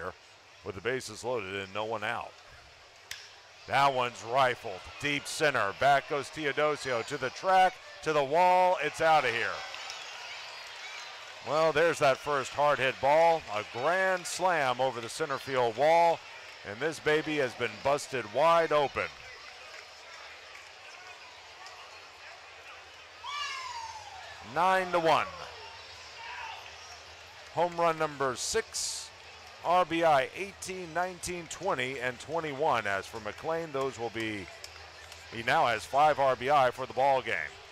here with the bases loaded and no one out. That one's rifled, deep center. Back goes Teodosio to the track, to the wall. It's out of here. Well, there's that first hard hit ball. A grand slam over the center field wall, and this baby has been busted wide open. 9-1. Home run number 6. RBI 18, 19, 20, and 21. As for McLain, those will be, he now has 5 RBI for the ball game.